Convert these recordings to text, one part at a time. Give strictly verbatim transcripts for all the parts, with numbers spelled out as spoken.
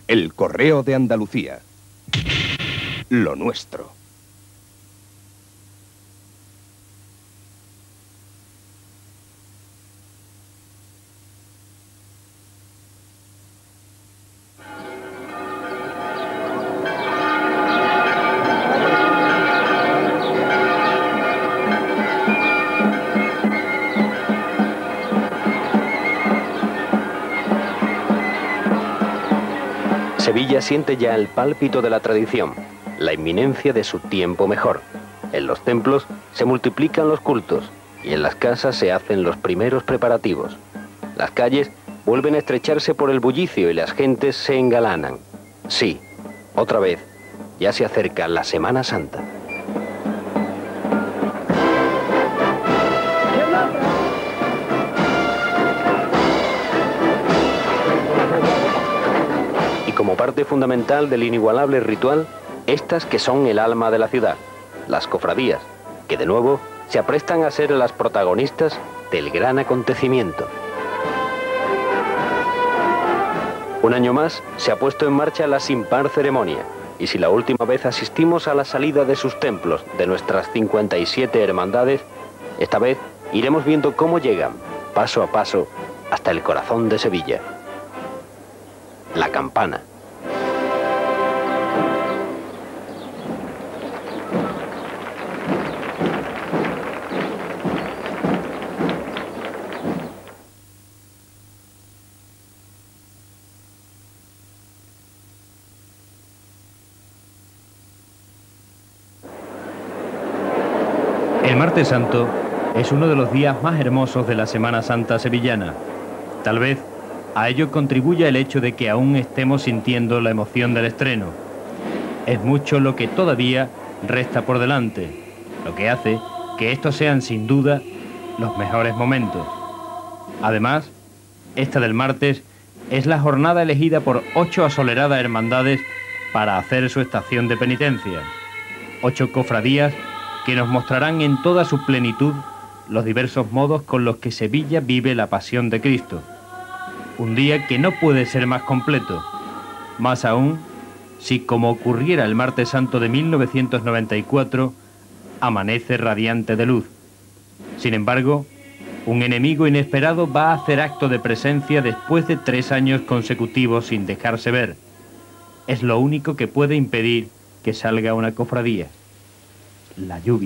El Correo de Andalucía. Lo nuestro. Sevilla siente ya el pálpito de la tradición, la inminencia de su tiempo mejor. En los templos se multiplican los cultos y en las casas se hacen los primeros preparativos. Las calles vuelven a estrecharse por el bullicio y las gentes se engalanan. Sí, otra vez, ya se acerca la Semana Santa. Como parte fundamental del inigualable ritual, estas que son el alma de la ciudad, las cofradías, que de nuevo se aprestan a ser las protagonistas del gran acontecimiento. Un año más se ha puesto en marcha la sin par ceremonia, y si la última vez asistimos a la salida de sus templos de nuestras cincuenta y siete hermandades, esta vez iremos viendo cómo llegan, paso a paso, hasta el corazón de Sevilla. La campana. El Martes Santo es uno de los días más hermosos de la Semana Santa sevillana. Tal vez a ello contribuya el hecho de que aún estemos sintiendo la emoción del estreno. Es mucho lo que todavía resta por delante, lo que hace que estos sean sin duda los mejores momentos. Además, esta del martes es la jornada elegida por ocho asoleradas hermandades para hacer su estación de penitencia. Ocho cofradías que nos mostrarán en toda su plenitud los diversos modos con los que Sevilla vive la pasión de Cristo. Un día que no puede ser más completo, más aún si, como ocurriera el Martes Santo de mil novecientos noventa y cuatro, amanece radiante de luz. Sin embargo, un enemigo inesperado va a hacer acto de presencia después de tres años consecutivos sin dejarse ver. Es lo único que puede impedir que salga una cofradía: la lluvia.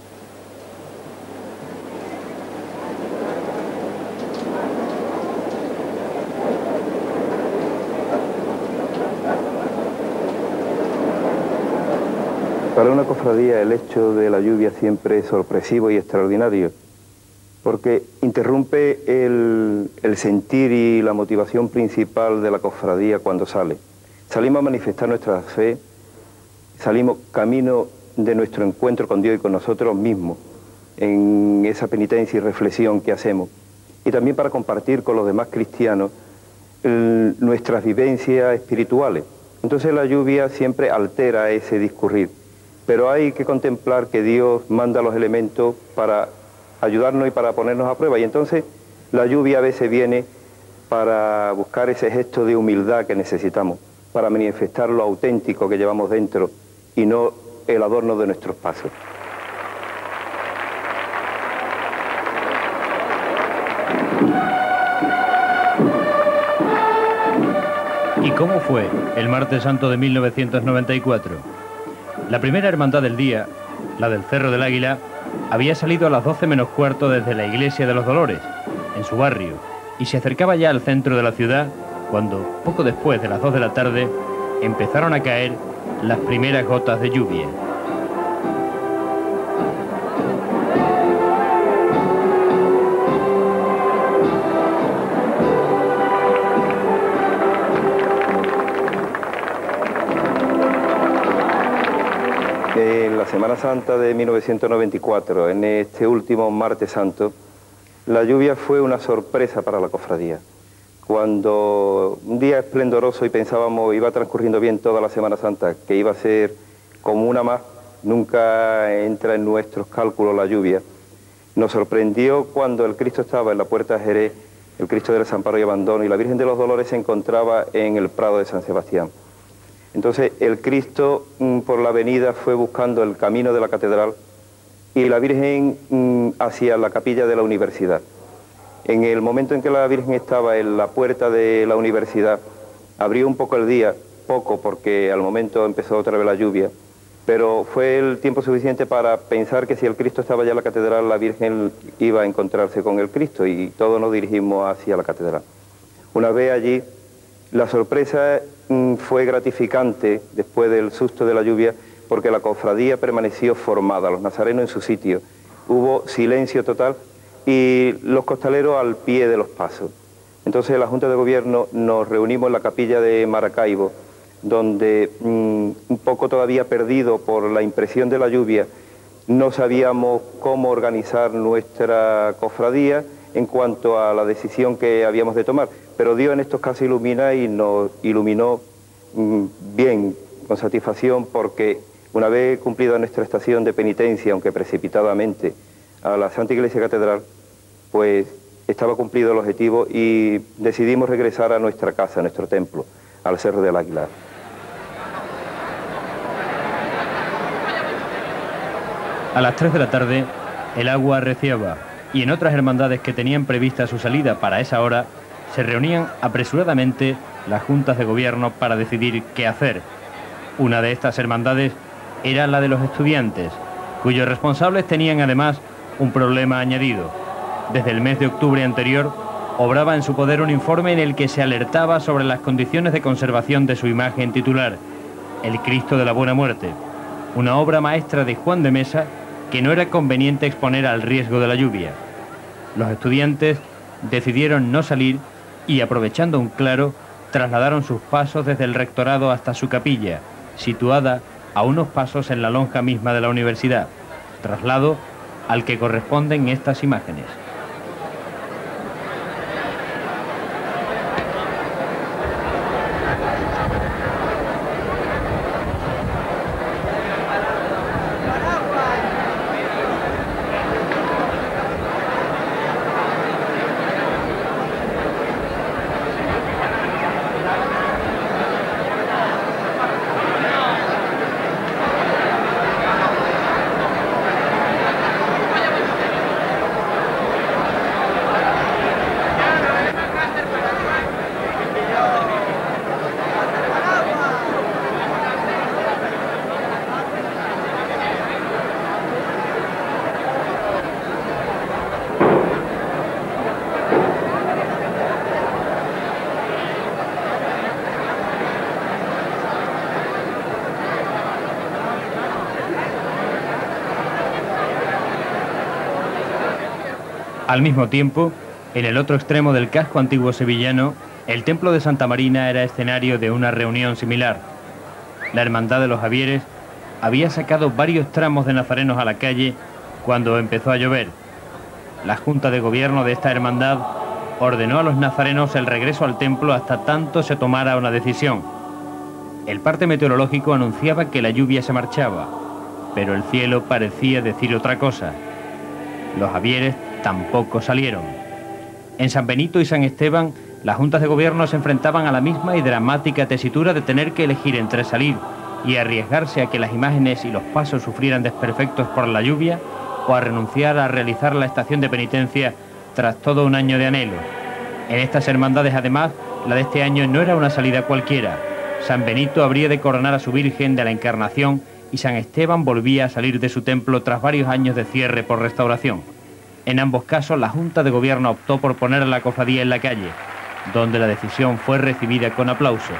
Para una cofradía el hecho de la lluvia siempre es sorpresivo y extraordinario, porque interrumpe el, el sentir y la motivación principal de la cofradía cuando sale. Salimos a manifestar nuestra fe, salimos camino de nuestro encuentro con Dios y con nosotros mismos, en esa penitencia y reflexión que hacemos, y también para compartir con los demás cristianos el, nuestras vivencias espirituales. Entonces la lluvia siempre altera ese discurrir, pero hay que contemplar que Dios manda los elementos para ayudarnos y para ponernos a prueba, y entonces la lluvia a veces viene para buscar ese gesto de humildad que necesitamos, para manifestar lo auténtico que llevamos dentro y no el adorno de nuestros pasos. ¿Y cómo fue el Martes Santo de mil novecientos noventa y cuatro? La primera hermandad del día, la del Cerro del Águila, había salido a las doce menos cuarto desde la Iglesia de los Dolores, en su barrio, y se acercaba ya al centro de la ciudad cuando, poco después de las dos de la tarde, empezaron a caer las primeras gotas de lluvia. En la Semana Santa de mil novecientos noventa y cuatro, en este último Martes Santo, la lluvia fue una sorpresa para la cofradía. Cuando un día esplendoroso y pensábamos iba transcurriendo bien toda la Semana Santa, que iba a ser como una más, nunca entra en nuestros cálculos la lluvia. Nos sorprendió cuando el Cristo estaba en la Puerta de Jerez el Cristo del Desamparo y Abandono, y la Virgen de los Dolores se encontraba en el Prado de San Sebastián. Entonces el Cristo mm, por la avenida fue buscando el camino de la catedral y la Virgen mm, hacia la capilla de la universidad. En el momento en que la Virgen estaba en la puerta de la universidad, abrió un poco el día, poco porque al momento empezó otra vez la lluvia, pero fue el tiempo suficiente para pensar que si el Cristo estaba ya en la catedral, la Virgen iba a encontrarse con el Cristo, y todos nos dirigimos hacia la catedral. Una vez allí, la sorpresa mm, fue gratificante después del susto de la lluvia, porque la cofradía permaneció formada, los nazarenos en su sitio. Hubo silencio total y los costaleros al pie de los pasos. Entonces la Junta de Gobierno nos reunimos en la capilla de Maracaibo, donde mmm, un poco todavía perdido por la impresión de la lluvia, no sabíamos cómo organizar nuestra cofradía en cuanto a la decisión que habíamos de tomar. Pero Dios en estos casos ilumina y nos iluminó mmm, bien, con satisfacción, porque una vez cumplida nuestra estación de penitencia, aunque precipitadamente, a la Santa Iglesia Catedral, pues estaba cumplido el objetivo y decidimos regresar a nuestra casa, a nuestro templo, al Cerro del Aguilar. A las tres de la tarde, el agua arreciaba, y en otras hermandades que tenían prevista su salida para esa hora, se reunían apresuradamente las juntas de gobierno para decidir qué hacer. Una de estas hermandades era la de los estudiantes, cuyos responsables tenían además un problema añadido. Desde el mes de octubre anterior, obraba en su poder un informe en el que se alertaba sobre las condiciones de conservación de su imagen titular, el Cristo de la Buena Muerte, una obra maestra de Juan de Mesa que no era conveniente exponer al riesgo de la lluvia. Los estudiantes decidieron no salir y, aprovechando un claro, trasladaron sus pasos desde el rectorado hasta su capilla, situada a unos pasos en la lonja misma de la universidad, traslado al que corresponden estas imágenes. Al mismo tiempo, en el otro extremo del casco antiguo sevillano, el templo de Santa Marina era escenario de una reunión similar. La Hermandad de los Javieres había sacado varios tramos de nazarenos a la calle cuando empezó a llover. La Junta de Gobierno de esta hermandad ordenó a los nazarenos el regreso al templo hasta tanto se tomara una decisión. El parte meteorológico anunciaba que la lluvia se marchaba, pero el cielo parecía decir otra cosa. Los Javieres tampoco salieron. En San Benito y San Esteban, las juntas de gobierno se enfrentaban a la misma y dramática tesitura de tener que elegir entre salir y arriesgarse a que las imágenes y los pasos sufrieran desperfectos por la lluvia, o a renunciar a realizar la estación de penitencia tras todo un año de anhelo. En estas hermandades, además, la de este año no era una salida cualquiera. San Benito habría de coronar a su Virgen de la Encarnación y San Esteban volvía a salir de su templo tras varios años de cierre por restauración. En ambos casos, la Junta de Gobierno optó por poner a la cofradía en la calle, donde la decisión fue recibida con aplausos.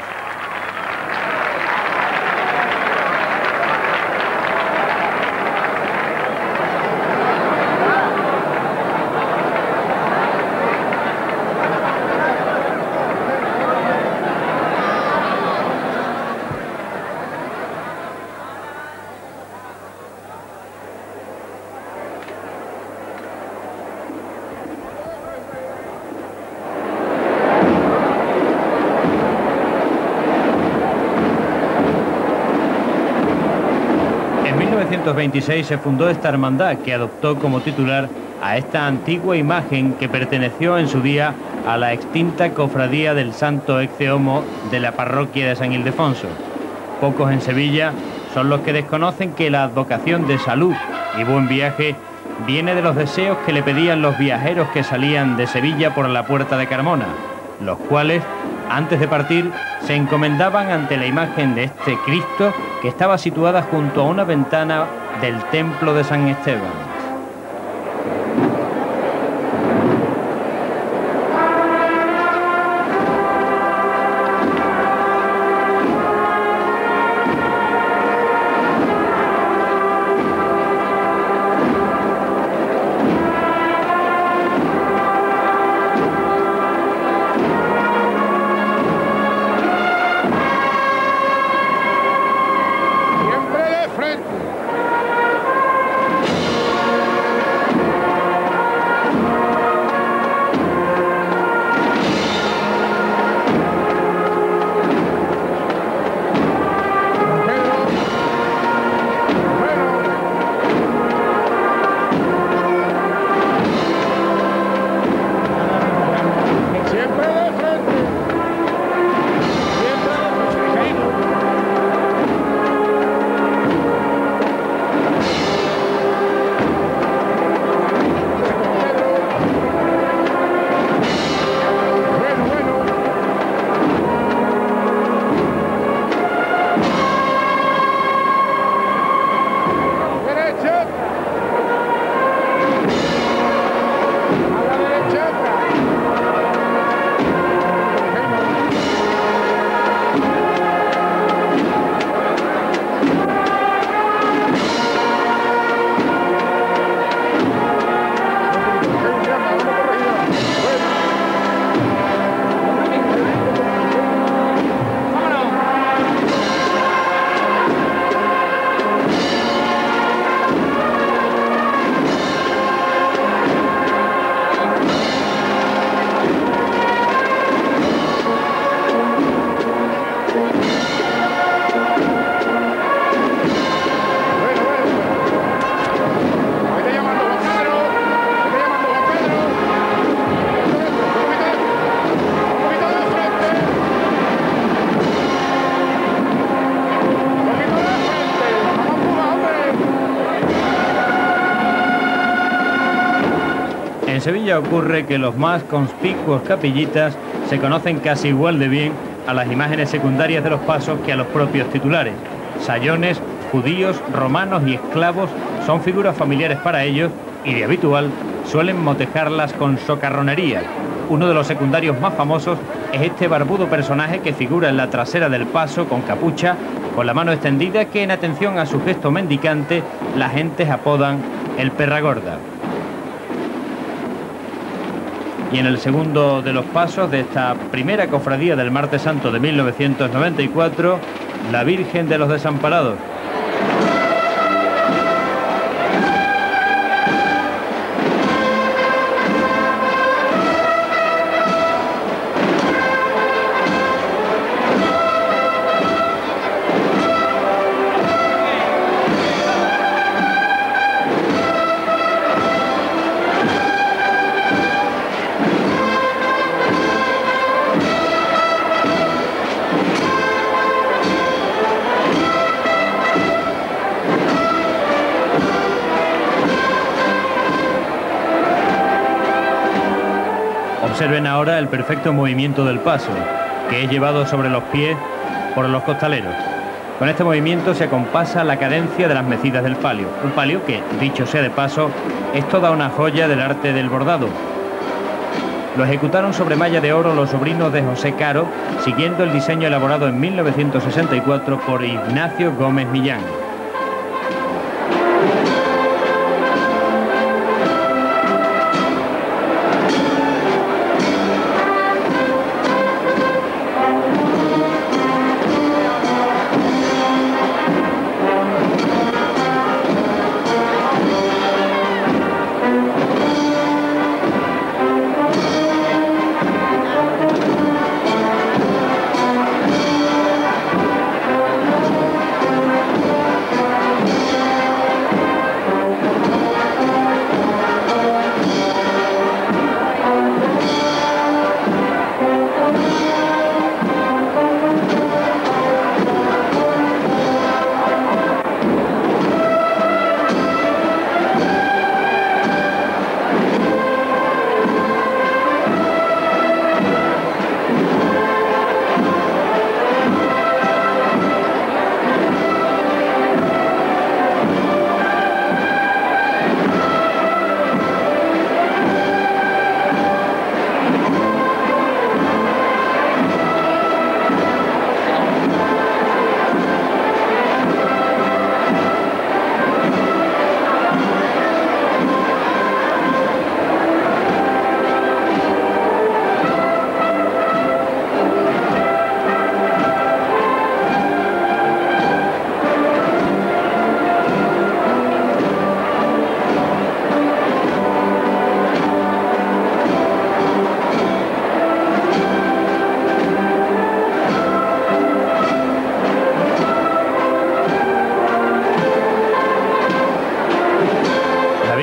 En mil novecientos veintiséis se fundó esta hermandad, que adoptó como titular a esta antigua imagen que perteneció en su día a la extinta cofradía del Santo Ecce Homo de la parroquia de San Ildefonso. Pocos en Sevilla son los que desconocen que la advocación de salud y buen viaje viene de los deseos que le pedían los viajeros que salían de Sevilla por la Puerta de Carmona, los cuales, antes de partir, se encomendaban ante la imagen de este Cristo que estaba situada junto a una ventana del templo de San Esteban. En Sevilla ocurre que los más conspicuos capillitas se conocen casi igual de bien a las imágenes secundarias de los pasos que a los propios titulares. Sayones, judíos, romanos y esclavos son figuras familiares para ellos y de habitual suelen motejarlas con socarronería. Uno de los secundarios más famosos es este barbudo personaje que figura en la trasera del paso con capucha, con la mano extendida, que en atención a su gesto mendicante la gente apodan el perra gorda. Y en el segundo de los pasos de esta primera cofradía del Martes Santo de mil novecientos noventa y cuatro, la Virgen de los Desamparados. Observen ahora el perfecto movimiento del paso, que es llevado sobre los pies por los costaleros. Con este movimiento se acompasa la cadencia de las mecidas del palio, un palio que, dicho sea de paso, es toda una joya del arte del bordado. Lo ejecutaron sobre malla de oro los sobrinos de José Caro, siguiendo el diseño elaborado en mil novecientos sesenta y cuatro por Ignacio Gómez Millán.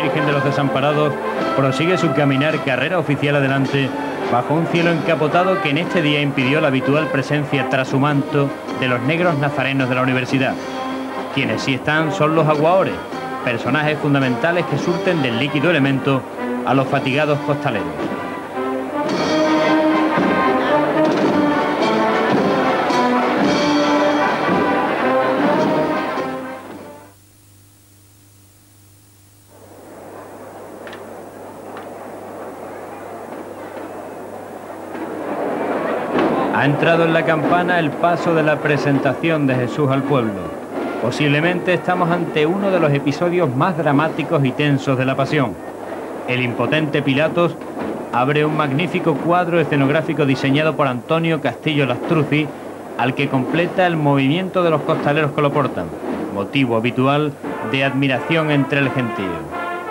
Virgen de los Desamparados prosigue su caminar carrera oficial adelante bajo un cielo encapotado que en este día impidió la habitual presencia tras su manto de los negros nazarenos de la universidad. Quienes sí están son los aguaores, personajes fundamentales que surten del líquido elemento a los fatigados costaleros. Ha entrado en la campana el paso de la presentación de Jesús al pueblo. Posiblemente estamos ante uno de los episodios más dramáticos y tensos de la Pasión. El impotente Pilatos abre un magnífico cuadro escenográfico diseñado por Antonio Castillo Lastruzzi, al que completa el movimiento de los costaleros que lo portan, motivo habitual de admiración entre el gentío.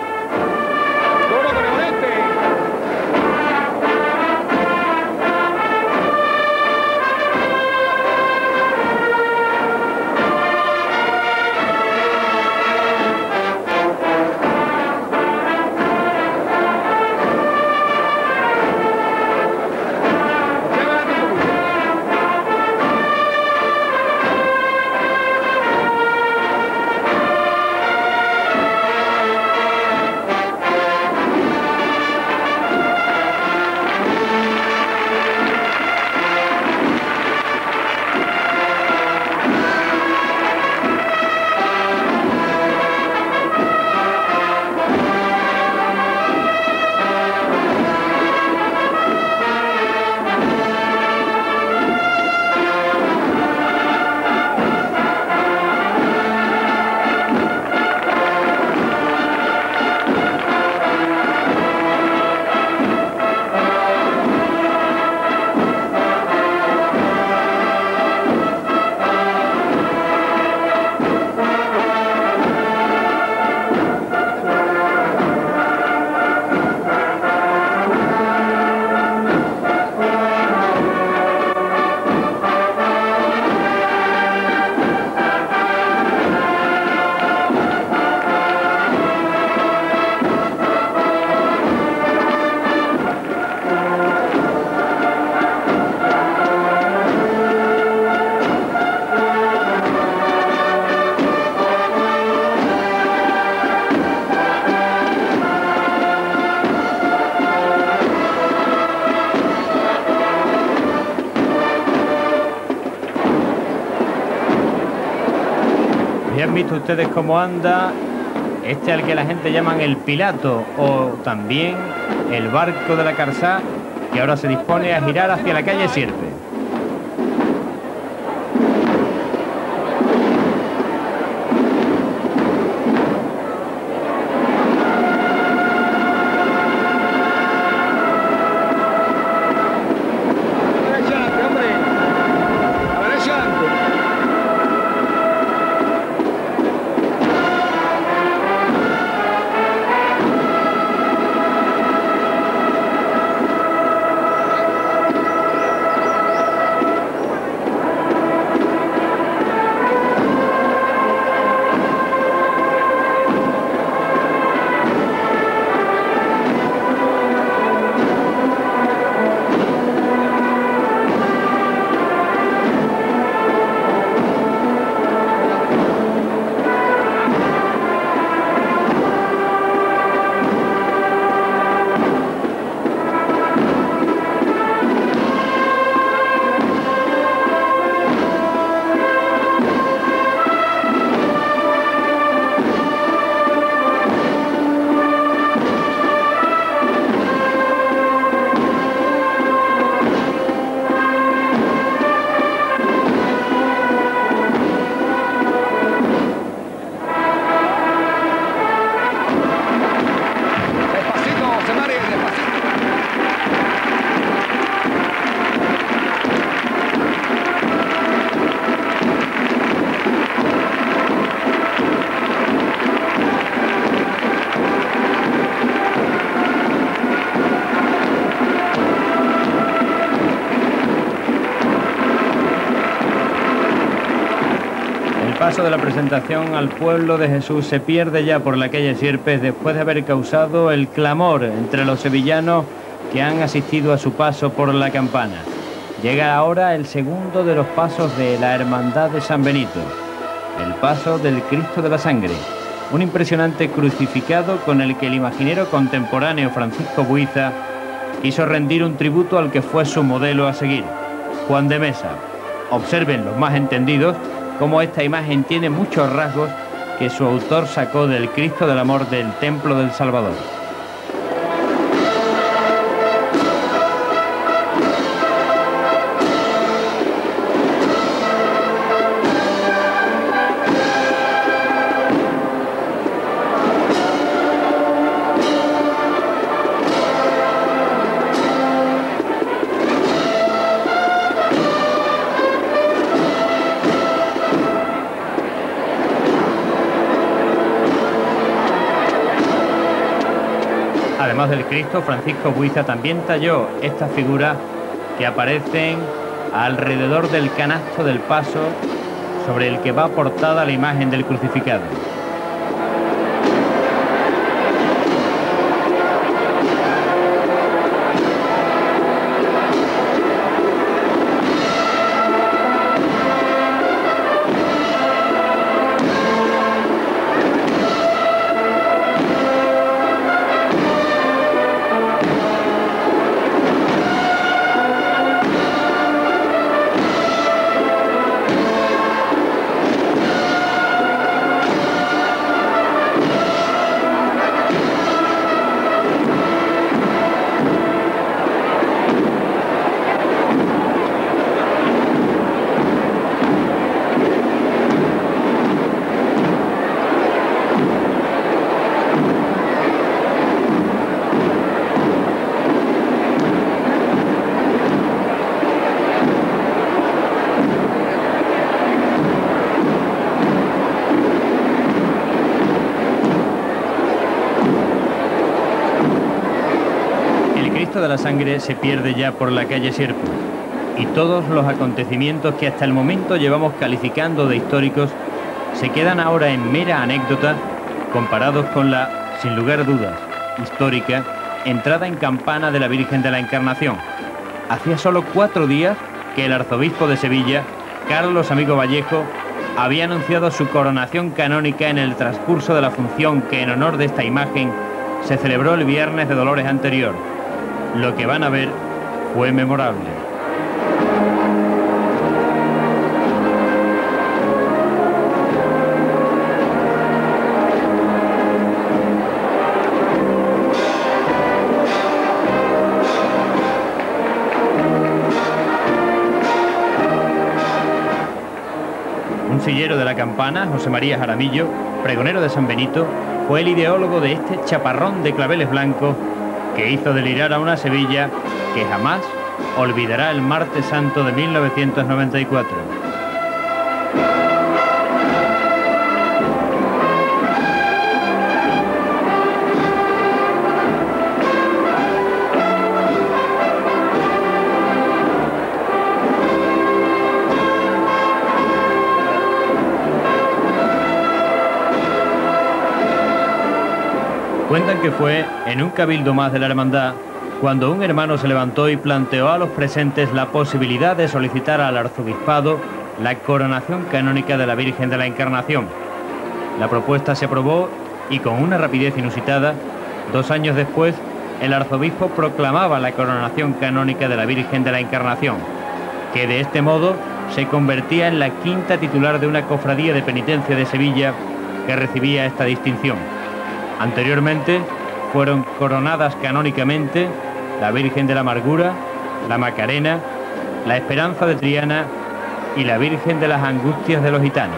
Ya han visto ustedes cómo anda este al que la gente llaman el Pilato, o también el barco de la Carzá, que ahora se dispone a girar hacia la calle Sierpe. paso de la presentación al pueblo de Jesús se pierde ya por la calle Sierpes después de haber causado el clamor entre los sevillanos que han asistido a su paso por la campana. Llega ahora el segundo de los pasos de la Hermandad de San Benito, el paso del Cristo de la Sangre, un impresionante crucificado con el que el imaginero contemporáneo Francisco Buiza quiso rendir un tributo al que fue su modelo a seguir, Juan de Mesa. Observen los más entendidos cómo esta imagen tiene muchos rasgos que su autor sacó del Cristo del Amor del Templo del Salvador. Además del Cristo, Francisco Buiza también talló estas figuras que aparecen alrededor del canasto del paso sobre el que va portada la imagen del crucificado. De la Sangre se pierde ya por la calle Sierpes y todos los acontecimientos que hasta el momento llevamos calificando de históricos se quedan ahora en mera anécdota comparados con la, sin lugar a dudas, histórica entrada en campana de la Virgen de la Encarnación. Hacía solo cuatro días que el arzobispo de Sevilla, Carlos Amigo Vallejo, había anunciado su coronación canónica en el transcurso de la función que en honor de esta imagen se celebró el viernes de Dolores anterior. Lo que van a ver fue memorable. Un sillero de la campana, José María Jaramillo, pregonero de San Benito, fue el ideólogo de este chaparrón de claveles blancos que hizo delirar a una Sevilla que jamás olvidará el Martes Santo de mil novecientos noventa y cuatro. Cuentan que fue en un cabildo más de la hermandad cuando un hermano se levantó y planteó a los presentes la posibilidad de solicitar al arzobispado la coronación canónica de la Virgen de la Encarnación. La propuesta se aprobó y con una rapidez inusitada, dos años después, el arzobispo proclamaba la coronación canónica de la Virgen de la Encarnación, que de este modo se convertía en la quinta titular de una cofradía de penitencia de Sevilla que recibía esta distinción. Anteriormente fueron coronadas canónicamente la Virgen de la Amargura, la Macarena, la Esperanza de Triana y la Virgen de las Angustias de los Gitanos.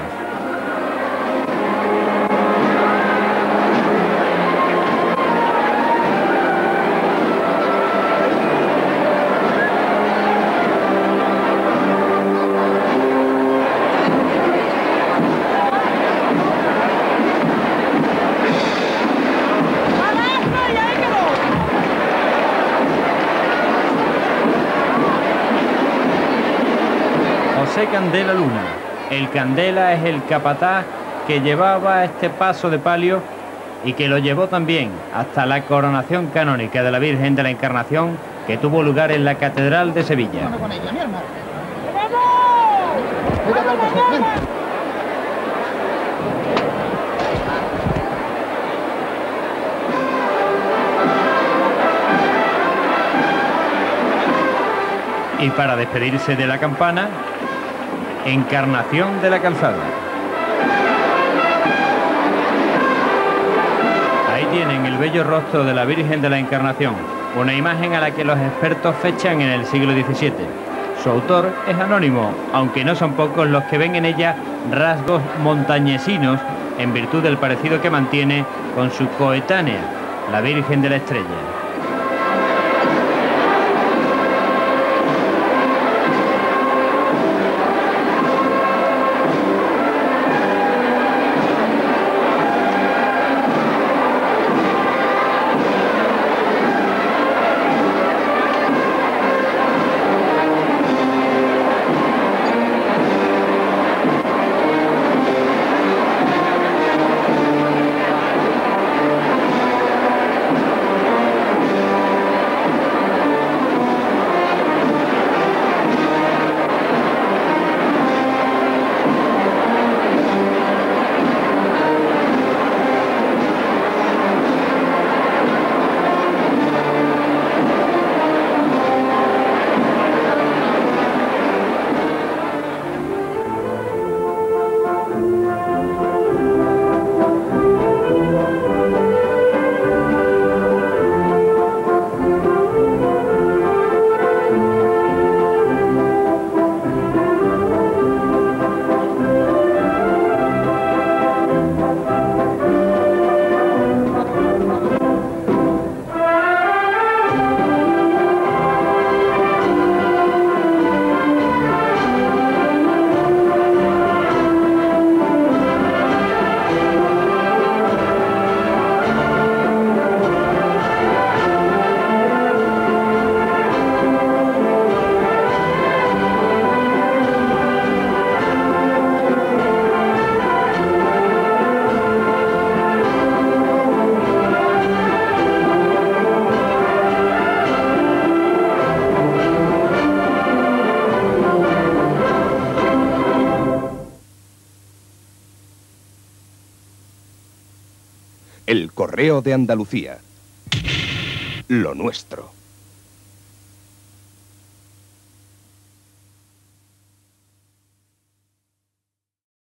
José Candela Luna, El Candela es el capataz que llevaba este paso de palio y que lo llevó también hasta la coronación canónica de la Virgen de la Encarnación, que tuvo lugar en la Catedral de Sevilla. Y para despedirse de la campana, Encarnación de la Calzada. Ahí tienen el bello rostro de la Virgen de la Encarnación, una imagen a la que los expertos fechan en el siglo diecisiete. Su autor es anónimo, aunque no son pocos los que ven en ella rasgos montañesinos en virtud del parecido que mantiene con su coetánea, la Virgen de la Estrella. El Correo de Andalucía. Lo nuestro.